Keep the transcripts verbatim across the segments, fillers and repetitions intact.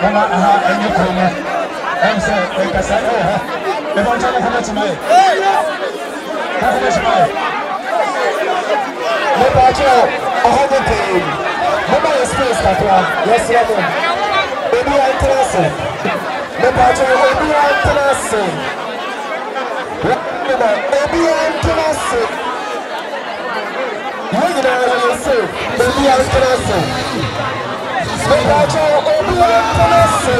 Mama, aha, and you come. I'm saying, like I said, oh, if I'm trying to come to me, how much money? No, but you know, I have a pain. Mama is space, Papa. Yes, Mama. Baby, I'm interested. No, but you know, baby, I'm interested. Baby, I'm interested. You know, you say, baby, I'm interested. Mepacho obi antrase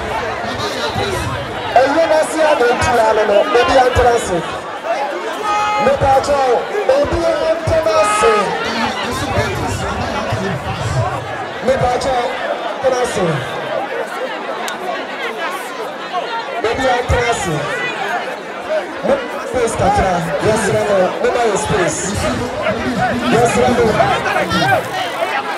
Eyena si adentuala no obi antrase Mepacho obi antrase Mepacho antrase Obi antrase Space katra yes no no space yes no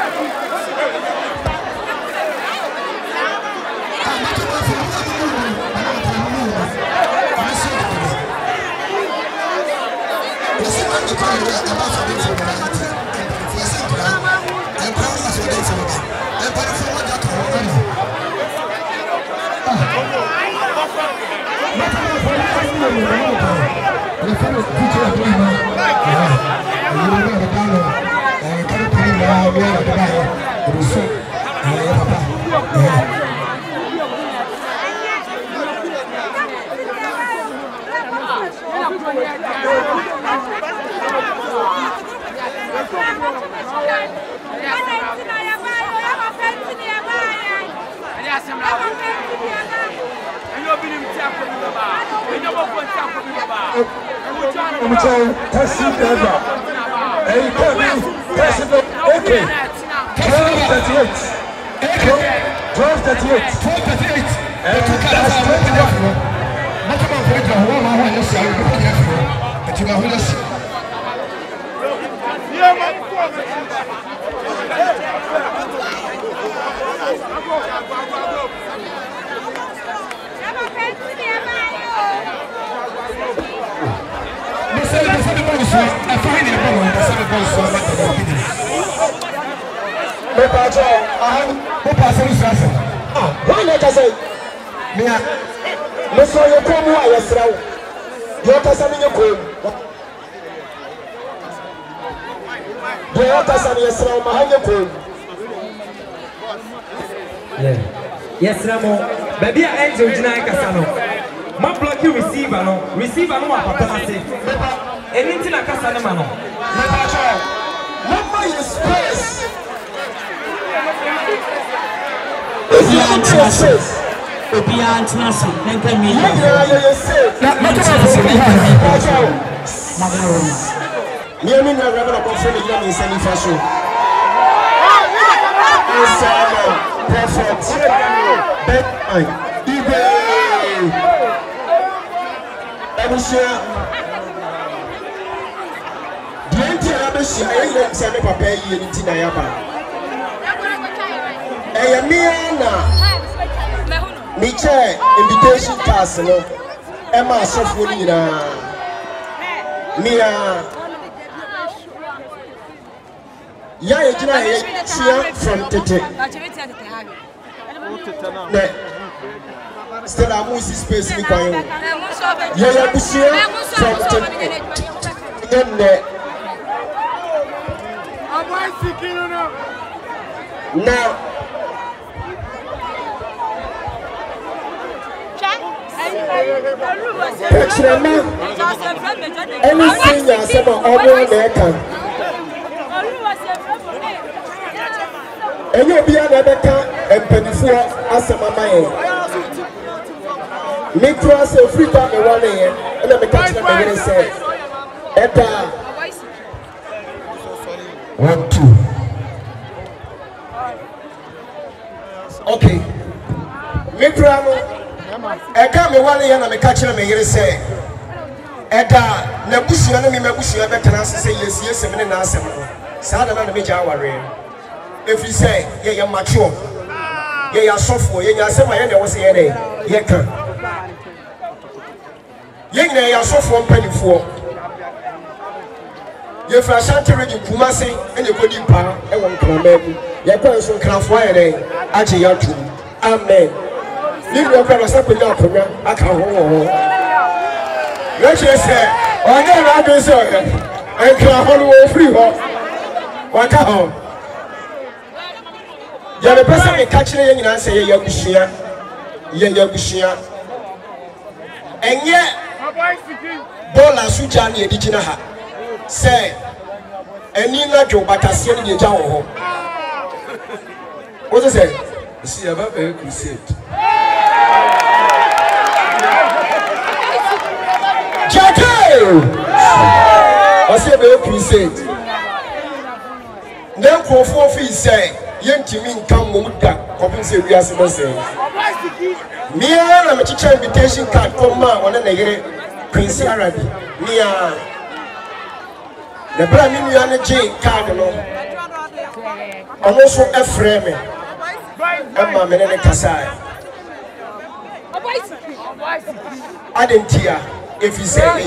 Yes, Ramo. Baby, I angel Jina Casano. My block you receiver, no receiver, no papa say. Anything a Casano mano. What is space? If you are interested, if you are interested, then tell me. Not much of Me and my brother confirm the young is any fashion. Perfect. Bedtime. eBay. Abusha. Dienti Abusha. I don't say me papa yi nti na yaba. Eh me na. Me che invitation pass no. E ma sofo ni na. Me a ya ye jina ye chia from Tete. Ne. Still I move space me kwa yo. Ya ya busia from Tete. Ne. Now anything you say about all American. And you'll be an American and Penifua as a mama. Make us a free time in one year, and I'm a catch them and say, Etta one, two. Okay. Make I can't be one year and I'm a catch them and say, Etta Nabushi and me, Mabushi, I better say yes, yes, and then answer. Sada and the major hour. If you say, yeah, you're mature, yeah, you're software, yeah, you're some I was here, yeah, can. Yeah, you're software penny for. You're for Shanty Radio Kumasi and you're good in power, and one can maybe. You're going to craft fire, actually, you're true. Amen. Leave your brother up with your program. I can't hold. Let's just say, I never do so. I can't hold free. What home? You're the person who catching you and say you're Bushia. You're Bushia. And yet, Bola Sujani Edicina say, and Nina Joe Batasian de Jao. What is it? See about a crusade. Jackie! I say a crusade. Then for four feet say, young Timmy come Muda, compensate we as a say. Me, I'm a teacher invitation card from Ma on a Prince Arabi. Me, the brand new energy card. I'm also a frame. I'm a man in a Kasai. I didn't hear if he said,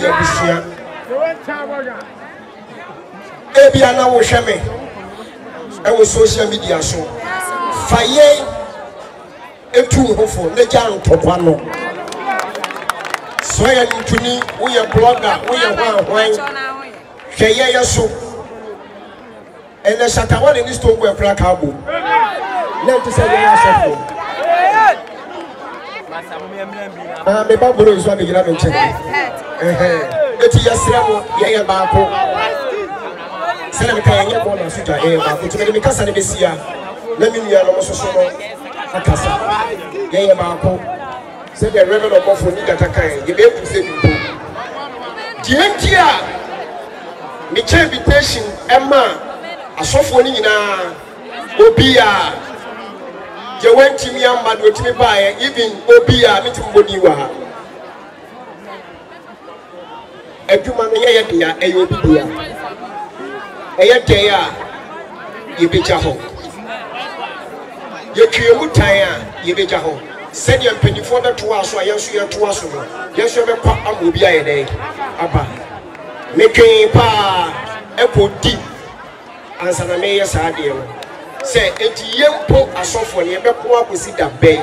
Ebiana will share me. I was social media so. Fire a two hopeful, the Jan Topano. So I am to me, we are blogger, we are one, Kaya so. And the Shatawa in this talk were Placabo. Let us say, ah, the Bible is one beginning to check. Eh, it's Yasramo, Yaya Bako. Senator Kaya Bona Suta, eh, Bako, to the Mikasa de Bessia. Let me know also so. Akasa, Yaya Bako. Said the Reverend of Bofo Nigatakai, you be able to say people. Dientia, Micha invitation, Emma. Asofoni nyina obia je wantimi amba do timi baaye even obia mitimboni wa aduma no ye ye dia e obi dia e ye dia ye beja ho ye twemu tan a ye beja ho said ye mpanyifo da to aso ayenso ye to aso no yeso be kwa am obi aye dey aba mekwen pa ekodi ansana me yes ade no say enti yempo asofo ne be ko akosi da ben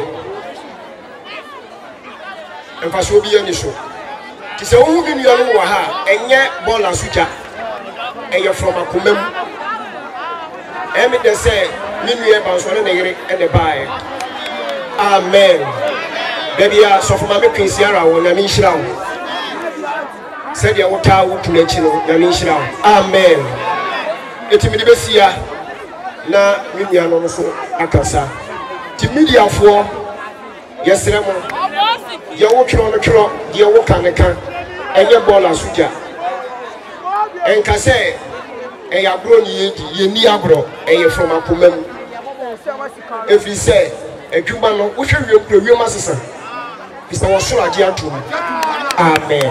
emfa so bi ani so ti se wo bi nuo no wa ha enye bola suja eye from akomam emi de say mi nue ba so ne yire e de bae amen baby a so for ma me kwesiara wo na mi nhira wo say dia wo ta wo tuna chi no na mi nhira wo amen eti mi de besia na mi nua no so akasa ti media fo yesere mo ye wo twro no twro ye wo kaneka enye bola suja enka se e ya bro ni yedi ye ni agro e ye from akomam efi se adwuma no wo hwe wiem pro wiem asesa bisa wo so age atom amen.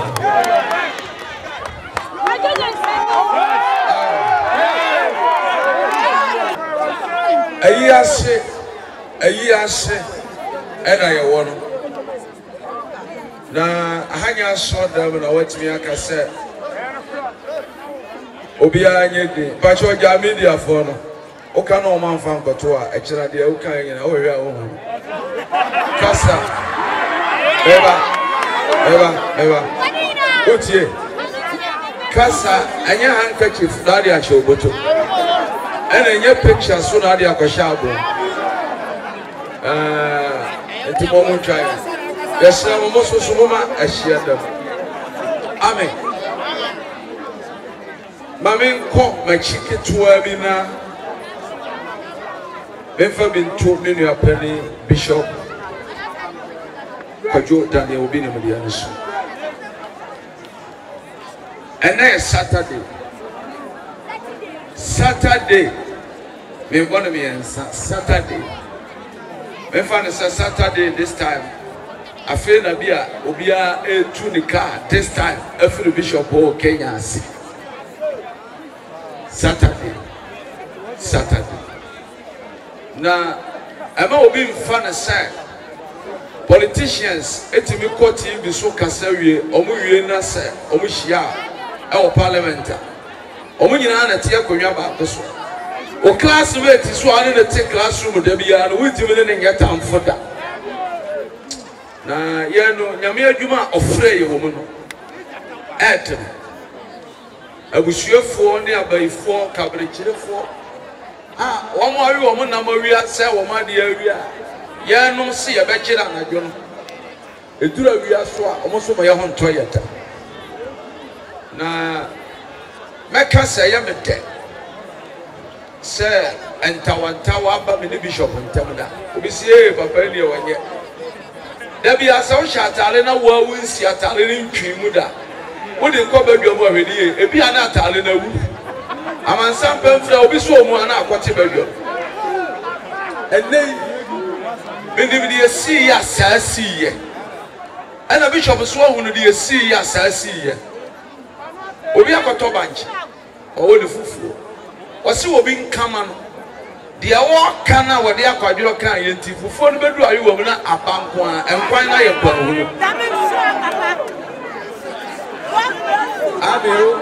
Ayi ase ayi ase ena ye wo no na ahanya so dam na watimi aka se obi anya de pacho ja media for no o ka no man fan koto a e kira de o kan nyina o hwe a o hu kasa eba eba eba otie kasa anya handkerchief dadi a choboto and in your picture soon I did a shabo. Uh, and tomorrow try. Yes, I'm also so much I share them. Amen. Mammy caught my chicken to a mina. Never been told me a penny, Bishop. Kajo Daniel will be in the answer. And then Saturday. Saturday, me want me and Saturday. Me find Saturday this time. I feel that be a obia a tunica this time. Every bishop or Kenya. Saturday, Saturday. Now, I'm not being fun say politicians. Etimi court T V so kasawi. Omu yena say omu shia. Our parliament. Omu nyina na tie konwa ba koso o classmate so ane na te classroom da bia no wutimi ne nyɛ tamfo da na ye no nyame adwuma ofre ye wo mu no etem abusuafo ne abaifo kabrekyerefo ah wo mo awi wo mo na mawi asɛ wo ma de awi a ye no se ye bɛkyera anadwo no edura wi aso a wo so ma ye ho ntɔ yɛta na meka sɛ ye mede sɛ entawantawa aba me ne bishop ntam da obi sie papa ni e wanyɛ da bi asaw shatale na wo awu nsi atale ni ntwi mu da wo de nkɔ badwa mu ahwedi e ebi ana atale na wu amansan pamfra obi so mu ana akote badwa enei bindi bi esi ya saasi ye ana bishop so hu no de esi ya saasi ye obi akoto banchi o wo de fufuo wasi obi nkama no de awo kana wo de akwadwo kan ye nti fufuo no bedu ayi wo mu na abanko a enkwan na ye kwa hu no Amen.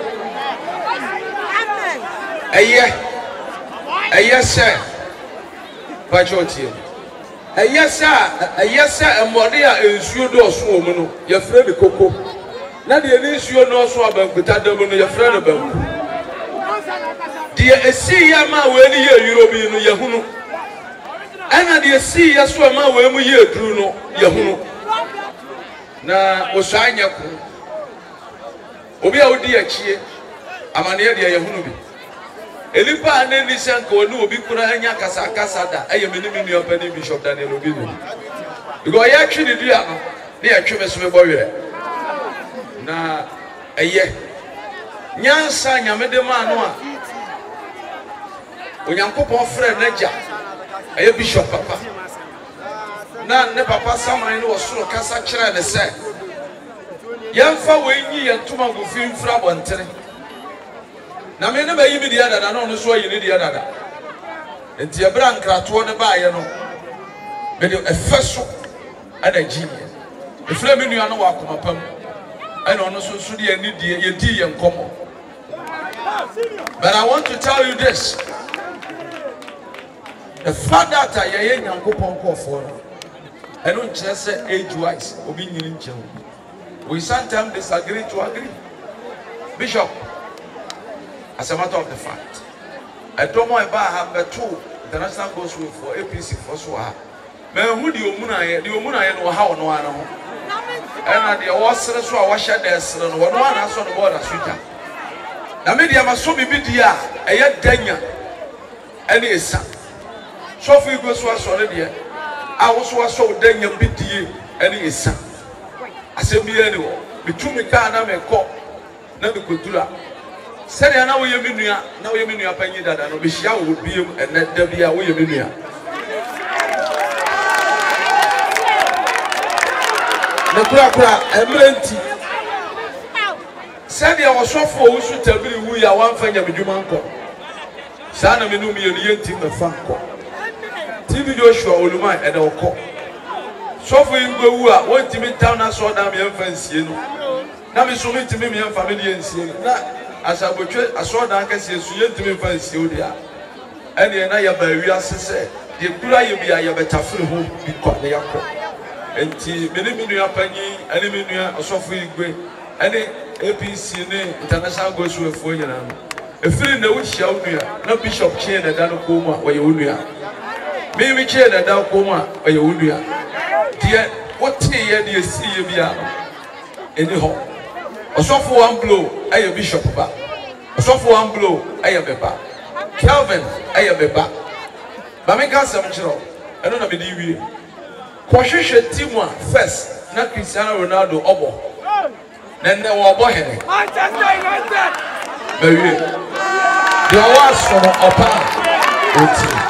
Eye. Eye se. Pachotie. Eye se, eye se emode a ensuo do so wo mu no, ye frɛ de koko. Na de ni nsuo no so abankuta da mu no ye frɛ de banku. De esi ya ma we ni ye yuro bi no ye hunu. Ana de esi ya so ma we mu ye duru no ye hunu. Na osanya ko obi a odi achie amane de ye hunu bi elipa ane ni sanko ni obi kura anya kasa kasa da aye meni mi nua pani bishop Daniel obi ni because ya twi ni dua no ne ya twi me so me bowerɛ na eye nyansa nyamede ma no a onyankopɔn frɛ n'agya aye bishop papa na ne papa saman no osoro kasa kyerɛ ne sɛ yɛmfa wenyi yɛntoma gofin fra bontere na me ne bayi mi dia dada na ono so ayi ne dia dada enti ebra nkrato ne baaye no me de efeso ana gyi efra me nua no wa akoma pam ana ono so so de ani die ye di ye nkomo. But I want to tell you this, the fact that ye nyankopɔn kɔfo no eno nkyerɛ sɛ age wise obi nyini nkyɛn. We sometimes disagree to agree. Bishop, as a matter of the fact, I don't know about have the two international gospel for A P C for Swa. Man, who do you muna? Do you muna know how no one? And at the Wasser, so I wash their son, one has on the border sweeter. The media must so be dia, a yet Dania, and his son. So if we go so solid here, I was so Dania Biddy, and his son. Assembly anyway, between me car na me call na me kultura. Say na we yemi nua, na we yemi nua panyi dada no be hia wo biem ene da bia we yemi nua. Na kura kura emrenti. Say dia wo sofo wo su tabiri wu ya wan fa nyamedwuma nko. Sa na me no me ye nti me fa nko. T V Joshua Oluma ene okọ. So for you go a one timmy town as so damn young fancy. Now, Miss Sumi to me and family and see. As I would trade, I saw that I can see you to me fancy. And the Anaya Barrier said, the Kura you be a better free home because they are called. And T. Minimia Penny, any minua, or so for you go. Any A P C international goes to a four year. A feeling that we shall be no bishop chain and down coma where you are. Maybe chain and down coma where you are. Dear, what year do you see you be out? Anyhow, a soft one blow, I am bishop. A soft one blow, I am a bar. Calvin, I am a bar. Mamika Samchero, I don't know if you will. Quashisha Timwa first, not Cristiano Ronaldo Obo. Then there were boy. Very good. The awards from Opa.